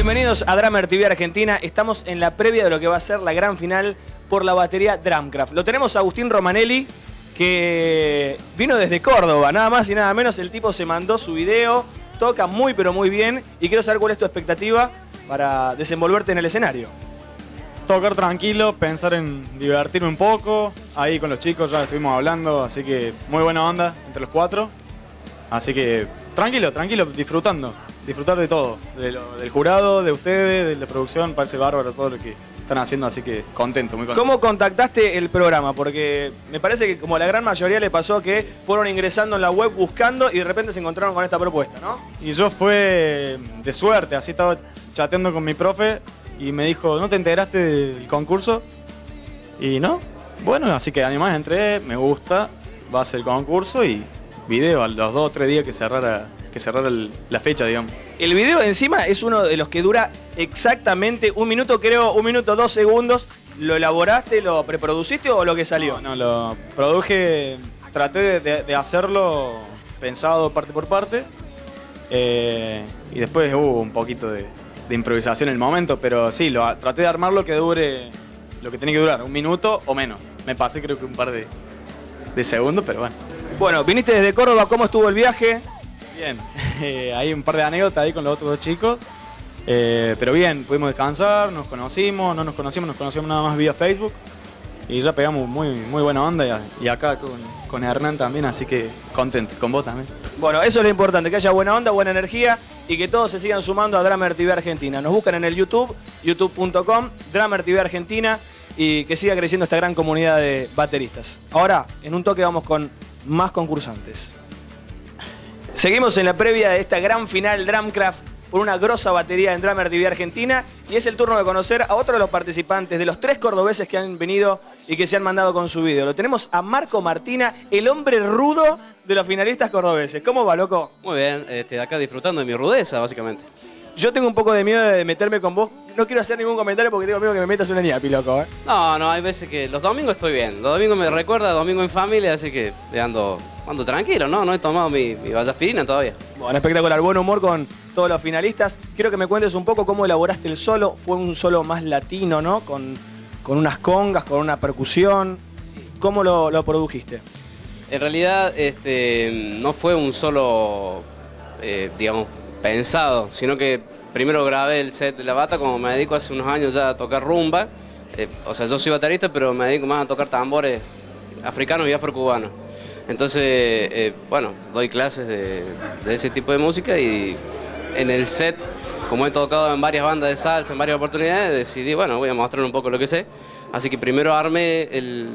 Bienvenidos a Drummer TV Argentina. Estamos en la previa de lo que va a ser la gran final por la batería Drumcraft. Lo tenemos a Agustín Romanelli, que vino desde Córdoba, nada más y nada menos. El tipo se mandó su video, toca muy pero muy bien y quiero saber cuál es tu expectativa para desenvolverte en el escenario. Tocar tranquilo, pensar en divertirme un poco. Ahí con los chicos ya estuvimos hablando, así que muy buena onda entre los cuatro. Así que tranquilo, disfrutando. Disfrutar de todo, del jurado, de ustedes, de la producción. Parece bárbaro todo lo que están haciendo, así que contento, muy contento. ¿Cómo contactaste el programa? Porque me parece que como a la gran mayoría le pasó que fueron ingresando en la web buscando y de repente se encontraron con esta propuesta, ¿no? Y yo fue de suerte, así estaba chateando con mi profe y me dijo, ¿no te enteraste del concurso? Y no, bueno, así que animás entré, me gusta, va a ser el concurso y video a los 2 o 3 días que cerrara la fecha, digamos. El video encima es uno de los que dura exactamente 1 minuto, creo, 1 minuto 2 segundos. ¿Lo elaboraste, lo preproduciste o lo que salió? No, lo produje, traté de hacerlo pensado parte por parte y después hubo un poquito de improvisación en el momento, pero sí, traté de armarlo que dure lo que tiene que durar, 1 minuto o menos. Me pasé creo que un par de segundos, pero bueno. Bueno, viniste desde Córdoba, ¿cómo estuvo el viaje? Bien, hay un par de anécdotas ahí con los otros 2 chicos, pero bien, pudimos descansar, nos conocimos nada más vía Facebook y ya pegamos muy buena onda y acá con Hernán también, así que contento, con vos también. Bueno, eso es lo importante, que haya buena onda, buena energía y que todos se sigan sumando a Drummer TV Argentina. Nos buscan en el YouTube, youtube.com, Drummer TV Argentina y que siga creciendo esta gran comunidad de bateristas. Ahora, en un toque vamos con más concursantes. Seguimos en la previa de esta gran final Drumcraft por una grosa batería en Drummer TV Argentina y es el turno de conocer a otro de los participantes, de los 3 cordobeses que han venido y que se han mandado con su video. Lo tenemos a Marco Martina, el hombre rudo de los finalistas cordobeses. ¿Cómo va, loco? Muy bien, acá disfrutando de mi rudeza, básicamente. Yo tengo un poco de miedo de meterme con vos. No quiero hacer ningún comentario porque tengo miedo que me metas una ñapi, loco, ¿eh? No, hay veces que los domingos estoy bien. Los domingos me recuerda domingo en familia, así que ando tranquilo, ¿no? No he tomado mi vallaspirina todavía. Bueno, espectacular. Buen humor con todos los finalistas. Quiero que me cuentes un poco cómo elaboraste el solo. Fue un solo más latino, ¿no? Con unas congas, con una percusión. ¿Cómo lo produjiste? En realidad, no fue un solo, digamos, pensado, sino que primero grabé el set de la bata, como me dedico hace unos años ya a tocar rumba. O sea, yo soy baterista, pero me dedico más a tocar tambores africanos y afrocubanos. Entonces, bueno, doy clases de ese tipo de música y en el set, como he tocado en varias bandas de salsa, en varias oportunidades, decidí, bueno, voy a mostrar un poco lo que sé. Así que primero armé el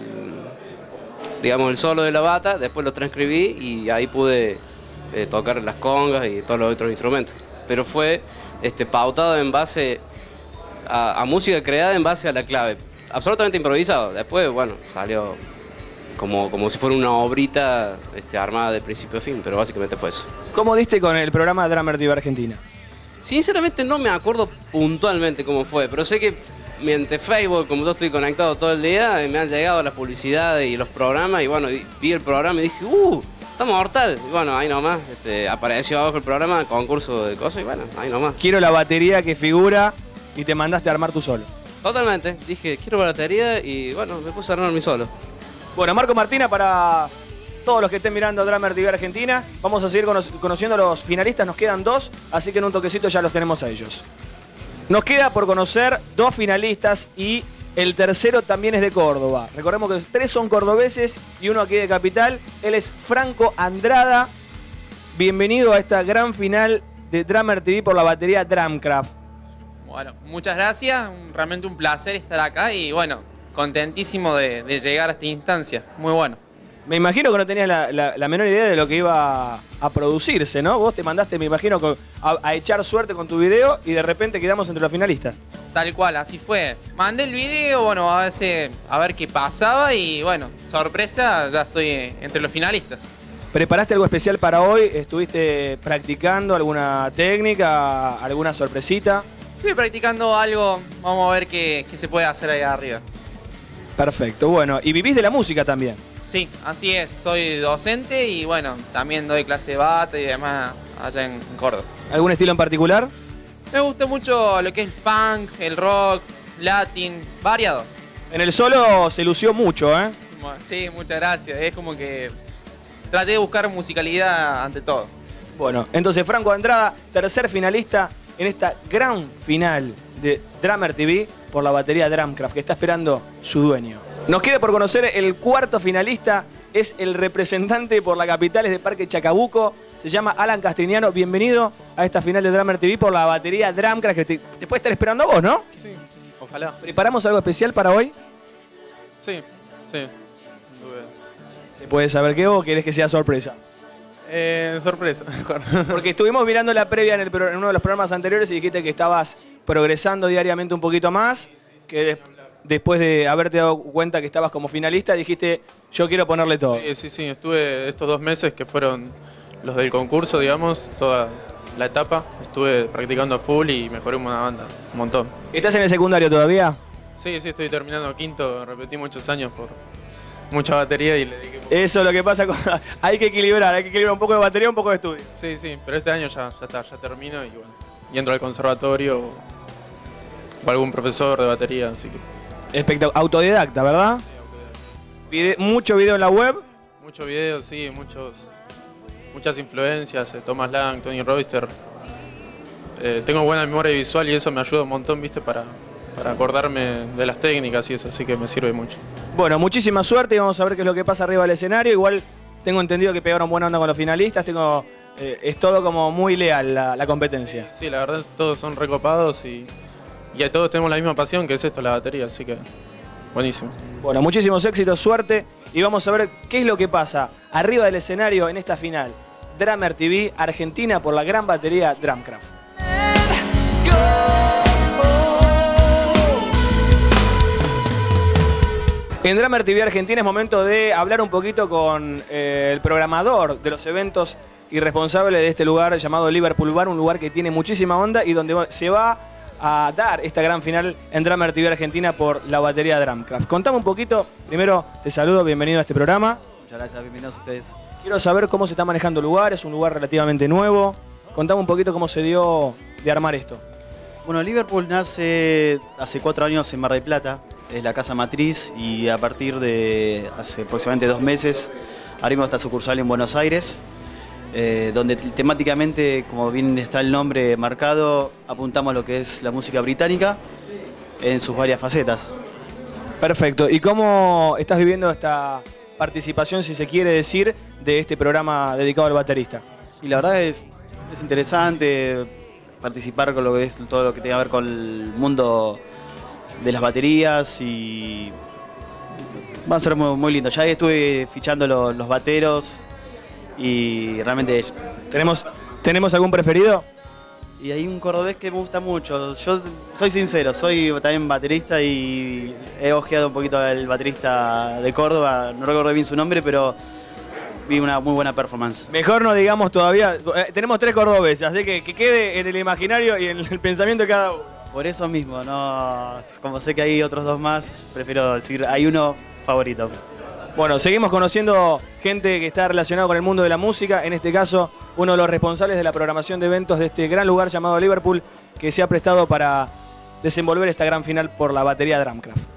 solo de la bata, después lo transcribí y ahí pude tocar las congas y todos los otros instrumentos. Pero fue pautado en base a música creada en base a la clave. Absolutamente improvisado. Después, bueno, salió como si fuera una obrita armada de principio a fin, pero básicamente fue eso. ¿Cómo diste con el programa Drummer TV Argentina? Sinceramente no me acuerdo puntualmente cómo fue, pero sé que mediante Facebook, como yo estoy conectado todo el día, me han llegado las publicidades y los programas, y bueno, vi el programa y dije, está mortal. Y bueno, ahí nomás, apareció abajo el programa, concurso de cosas, y bueno, ahí nomás. Quiero la batería que figura y te mandaste a armar tu solo. Totalmente, dije, quiero batería y bueno, me puse a armar mi solo. Bueno, Marco Martina, para todos los que estén mirando Drummer TV Argentina, vamos a seguir conociendo a los finalistas, nos quedan 2, así que en un toquecito ya los tenemos a ellos. Nos queda por conocer 2 finalistas y el tercero también es de Córdoba. Recordemos que 3 son cordobeses y 1 aquí de Capital. Él es Franco Andrada. Bienvenido a esta gran final de Drummer TV por la batería Drumcraft. Bueno, muchas gracias. Realmente un placer estar acá y bueno, contentísimo de llegar a esta instancia. Muy bueno. Me imagino que no tenías la menor idea de lo que iba a producirse, ¿no? Vos te mandaste, me imagino, a echar suerte con tu video y de repente quedamos entre los finalistas. Tal cual, así fue. Mandé el video, bueno, a ver qué pasaba y bueno, sorpresa, ya estoy entre los finalistas. ¿Preparaste algo especial para hoy? ¿Estuviste practicando alguna técnica, alguna sorpresita? Estoy practicando algo, vamos a ver qué se puede hacer ahí arriba. Perfecto, bueno, ¿y vivís de la música también? Sí, así es, soy docente y bueno, también doy clase de bata y demás allá en Córdoba. ¿Algún estilo en particular? Me gusta mucho lo que es el funk, el rock, latin, variado. En el solo se lució mucho, ¿eh? Sí, muchas gracias. Es como que traté de buscar musicalidad ante todo. Bueno, entonces Franco Andrada, tercer finalista en esta gran final de Drummer TV por la batería Drumcraft, que está esperando su dueño. Nos queda por conocer el cuarto finalista, es el representante por la capital, es de Parque Chacabuco, se llama Alan Castriñano. Bienvenido a esta final de Drummer TV por la batería Drumcraft, que te puede estar esperando a vos, ¿no? Sí, ojalá. ¿Preparamos algo especial para hoy? Sí. ¿Se puede saber qué o querés que sea sorpresa? Sorpresa, mejor. Porque estuvimos mirando la previa en uno de los programas anteriores y dijiste que estabas progresando diariamente un poquito más, que después de haberte dado cuenta que estabas como finalista, dijiste, yo quiero ponerle todo. Sí, estuve estos 2 meses que fueron los del concurso, digamos, toda la etapa, estuve practicando a full y mejoré una banda, un montón. ¿Estás en el secundario todavía? Sí, estoy terminando quinto, repetí muchos años por mucha batería y le dediqué. Eso es lo que pasa cuando hay que equilibrar un poco de batería, un poco de estudio. Sí, pero este año ya está, ya termino y bueno, y entro al conservatorio o algún profesor de batería, así que... Autodidacta, ¿verdad? Mucho video en la web. Muchos videos, sí, muchas influencias, Thomas Lang, Tony Royster. Tengo buena memoria visual y eso me ayuda un montón, ¿viste? Para acordarme de las técnicas y eso, así que me sirve mucho. Bueno, muchísima suerte y vamos a ver qué es lo que pasa arriba del escenario. Igual tengo entendido que pegaron buena onda con los finalistas, es todo como muy leal la competencia. Sí, la verdad todos son recopados y todos tenemos la misma pasión que es esto, la batería, así que buenísimo. Bueno, muchísimos éxitos, suerte y vamos a ver qué es lo que pasa arriba del escenario en esta final. Drummer TV Argentina por la gran batería Drumcraft. En Drummer TV Argentina es momento de hablar un poquito con el programador de los eventos y responsable de este lugar llamado Liverpool Bar, un lugar que tiene muchísima onda y donde se va a dar esta gran final en Drummer TV Argentina por la batería Drumcraft. Contame un poquito, primero te saludo, bienvenido a este programa. Muchas gracias, bienvenidos a ustedes. Quiero saber cómo se está manejando el lugar, es un lugar relativamente nuevo. Contame un poquito cómo se dio de armar esto. Bueno, Liverpool nace hace 4 años en Mar del Plata, es la casa matriz y a partir de hace aproximadamente 2 meses abrimos esta sucursal en Buenos Aires, donde temáticamente, como bien está el nombre marcado, apuntamos a lo que es la música británica en sus varias facetas. Perfecto. ¿Y cómo estás viviendo esta participación, si se quiere decir, de este programa dedicado al baterista? Y la verdad es interesante participar con lo que es todo lo que tenga que ver con el mundo de las baterías y va a ser muy, muy lindo. Ya estuve fichando los bateros y realmente... ¿Tenemos algún preferido? Y hay un cordobés que me gusta mucho. Yo soy sincero, soy también baterista y he ojeado un poquito al baterista de Córdoba, no recuerdo bien su nombre, pero vi una muy buena performance. Mejor no digamos todavía, tenemos 3 cordobeses, así que quede en el imaginario y en el pensamiento de cada uno. Por eso mismo, no, como sé que hay otros 2 más, prefiero decir, hay uno favorito. Bueno, seguimos conociendo gente que está relacionada con el mundo de la música, en este caso uno de los responsables de la programación de eventos de este gran lugar llamado Liverpool, que se ha prestado para desenvolver esta gran final por la batería Drumcraft.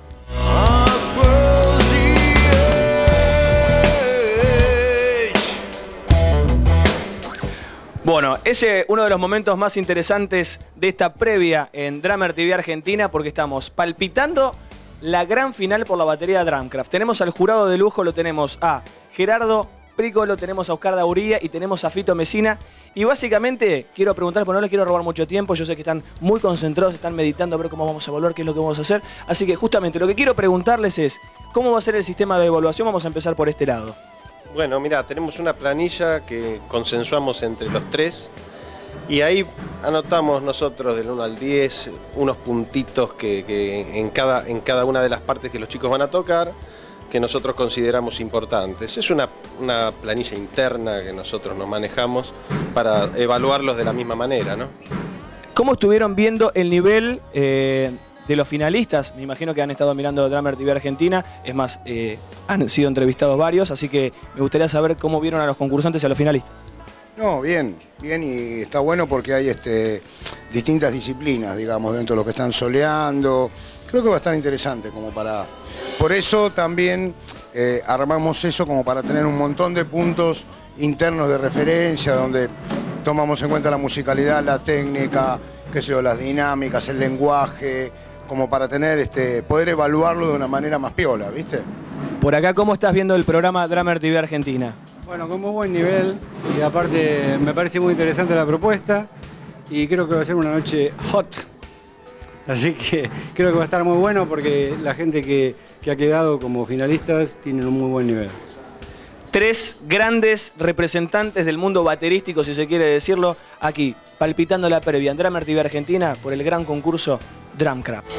Bueno, ese es uno de los momentos más interesantes de esta previa en Drummer TV Argentina, porque estamos palpitando la gran final por la batería Drumcraft. Tenemos al jurado de lujo, lo tenemos a Gerardo Prico, lo tenemos a Oscar Dauría y tenemos a Fito Mesina. Y básicamente quiero preguntar, porque no les quiero robar mucho tiempo, yo sé que están muy concentrados, están meditando a ver cómo vamos a evaluar, qué es lo que vamos a hacer. Así que justamente lo que quiero preguntarles es, ¿cómo va a ser el sistema de evaluación? Vamos a empezar por este lado. Bueno, mira, tenemos una planilla que consensuamos entre los 3 y ahí anotamos nosotros del 1 al 10 unos puntitos que en cada una de las partes que los chicos van a tocar, que nosotros consideramos importantes. Es una planilla interna que nosotros nos manejamos para evaluarlos de la misma manera, ¿no? ¿Cómo estuvieron viendo el nivel de los finalistas? Me imagino que han estado mirando Drummer TV Argentina, es más, han sido entrevistados varios, así que me gustaría saber cómo vieron a los concursantes y a los finalistas. No, bien, y está bueno porque hay distintas disciplinas, digamos, dentro de lo que están soleando. Creo que va a estar interesante como para... Por eso también armamos eso como para tener un montón de puntos internos de referencia, donde tomamos en cuenta la musicalidad, la técnica, qué sé yo, las dinámicas, el lenguaje, como para tener, poder evaluarlo de una manera más piola, ¿viste? Por acá, ¿cómo estás viendo el programa Drummer TV Argentina? Bueno, con muy buen nivel y aparte me parece muy interesante la propuesta y creo que va a ser una noche hot. Así que creo que va a estar muy bueno porque la gente que ha quedado como finalistas tiene un muy buen nivel. 3 grandes representantes del mundo baterístico, si se quiere decirlo, aquí, palpitando la previa en Drummer TV Argentina por el gran concurso Drumcraft.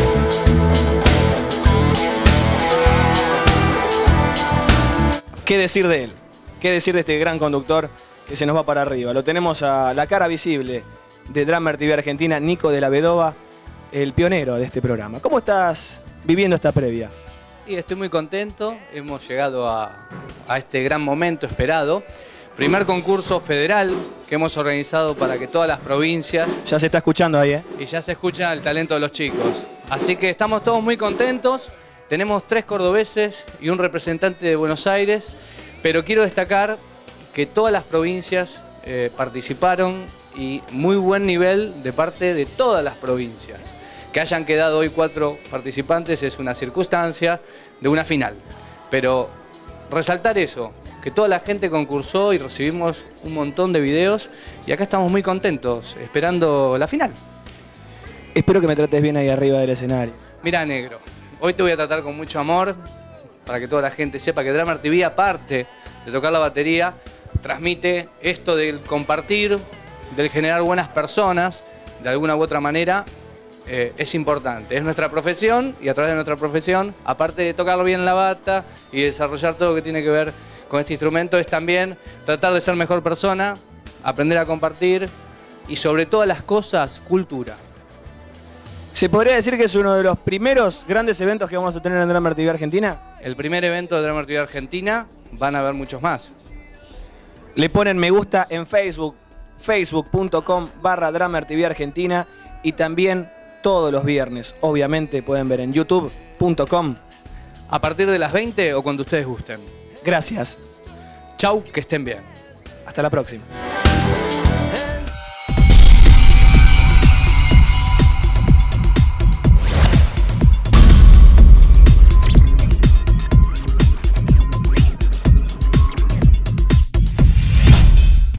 ¿Qué decir de él? ¿Qué decir de este gran conductor que se nos va para arriba? Lo tenemos a la cara visible de Drummer TV Argentina, Nico de la Vedova, el pionero de este programa. ¿Cómo estás viviendo esta previa? Y estoy muy contento, hemos llegado a este gran momento esperado. Primer concurso federal que hemos organizado para que todas las provincias... Ya se está escuchando ahí, ¿eh? Y ya se escucha el talento de los chicos. Así que estamos todos muy contentos. Tenemos 3 cordobeses y un representante de Buenos Aires. Pero quiero destacar que todas las provincias participaron y muy buen nivel de parte de todas las provincias. Que hayan quedado hoy 4 participantes es una circunstancia de una final. Pero resaltar eso, que toda la gente concursó y recibimos un montón de videos y acá estamos muy contentos, esperando la final. Espero que me trates bien ahí arriba del escenario. Mira, negro, hoy te voy a tratar con mucho amor para que toda la gente sepa que Drummer TV, aparte de tocar la batería, transmite esto del compartir, del generar buenas personas, de alguna u otra manera. Es importante, es nuestra profesión y a través de nuestra profesión, aparte de tocarlo bien la bata y desarrollar todo lo que tiene que ver con este instrumento, es también tratar de ser mejor persona, aprender a compartir y sobre todas las cosas, cultura. ¿Se podría decir que es uno de los primeros grandes eventos que vamos a tener en Drummer TV Argentina? El primer evento de Drummer TV Argentina, van a haber muchos más. Le ponen me gusta en Facebook, facebook.com/Drummer TV Argentina y también todos los viernes, obviamente, pueden ver en youtube.com. A partir de las 20 o cuando ustedes gusten. Gracias. Chau, que estén bien. Hasta la próxima.